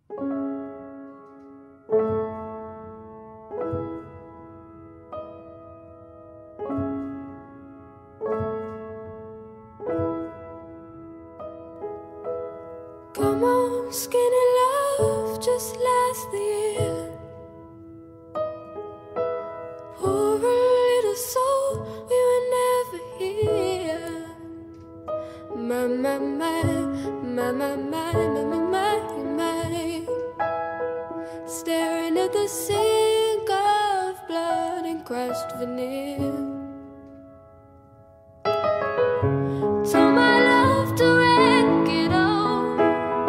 Come on, skinny love, just last the year. Poor little soul, we were never here. My, my, my, my, my, my, my, my, my, my. Staring at the sink of blood and crushed veneer. Told my love to wreck it all.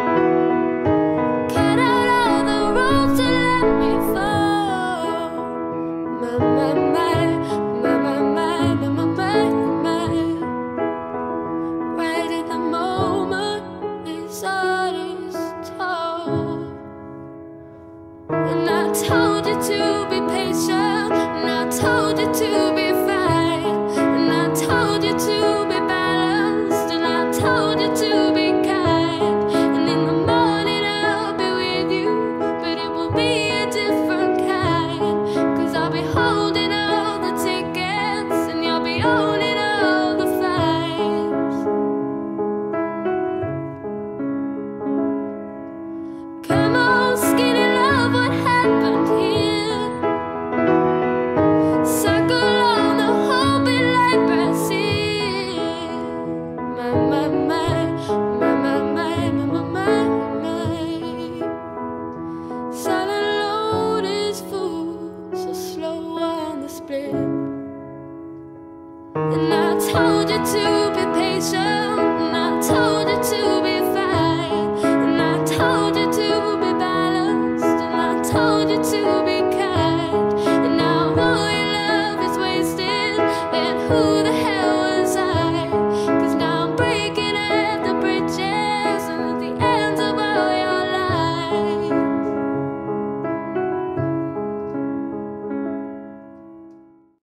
Cut out all the ropes and let me fall. My, my, my, my, my, my, my, my, my, my. Right in the moment, his heart is told. And I told you to be patient, and I told you to be fine, and I told you to be balanced, and I told you to be kind. And in the morning I'll be with you, but it will be a different kind. 'Cause I'll be holding all the tickets, and you'll be owning all the flights. Come on, skinny love, what happened here? Circle on the whole bit like Brazil. My, my, my, my, my, my, my, my, my. Silent load is full, so slow on the split. And I told you to be patient, and I told you to be